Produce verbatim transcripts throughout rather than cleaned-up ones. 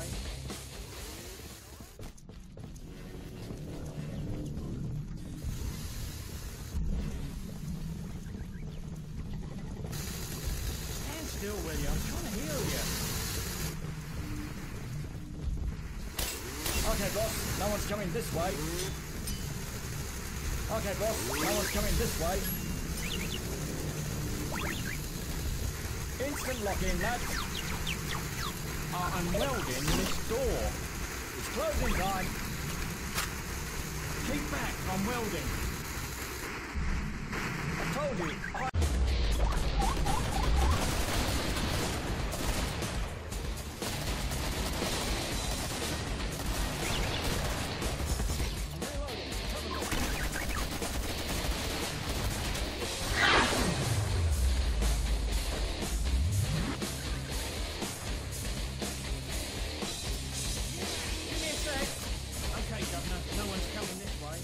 way. Stand still, will you? I'm trying to heal you. Okay, boss. No one's coming this way. Okay, boss. No one's coming this way. Instant lock-in, lads. Uh, I'm welding this door. It's closing time. Keep back, I'm welding. I told you. I Okay, Governor, no one's coming this way.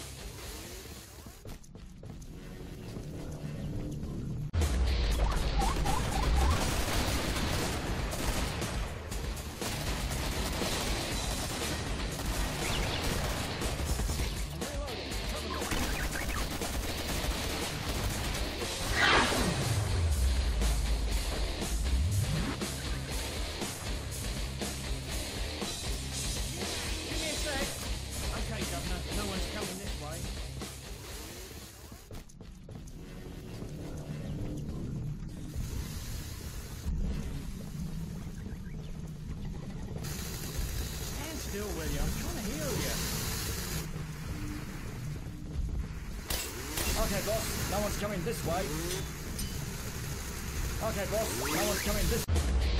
Okay, Governor, no one's coming this way. Stand still, will you? I'm trying to heal you. Okay, boss, no one's coming this way. Okay, boss, no one's coming this way.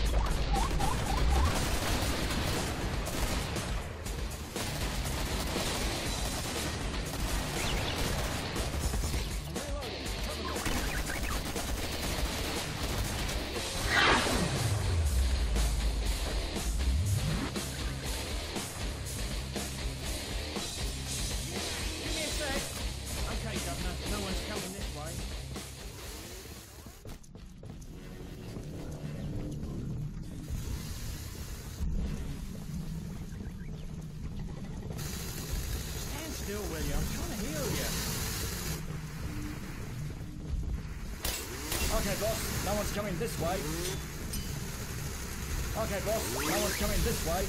Okay, Governor, no one's coming this way. Stand still, will you? I'm trying to heal you. Okay, boss, no one's coming this way. Okay, boss, no one's coming this way.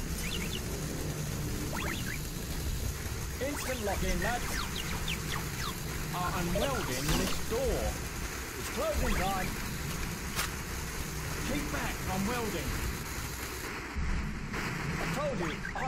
Instant lock-in, lads. Uh, I'm welding this door. It's closing time. Keep back, I'm welding. I told you. I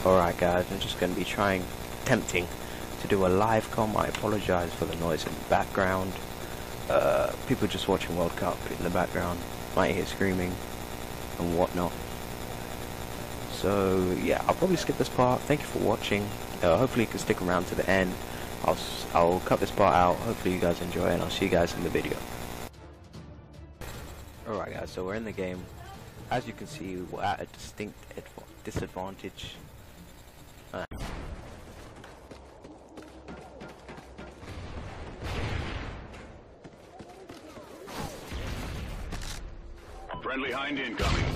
Alright guys, I'm just going to be trying, attempting to do a live com. I apologise for the noise in the background. Uh, people just watching World Cup in the background, might hear screaming and whatnot. So yeah, I'll probably skip this part. Thank you for watching. Uh, hopefully you can stick around to the end. I'll, s I'll cut this part out. Hopefully you guys enjoy it, and I'll see you guys in the video. Alright guys, so we're in the game. As you can see, we're at a distinct disadvantage. Uh, Friendly Hind incoming.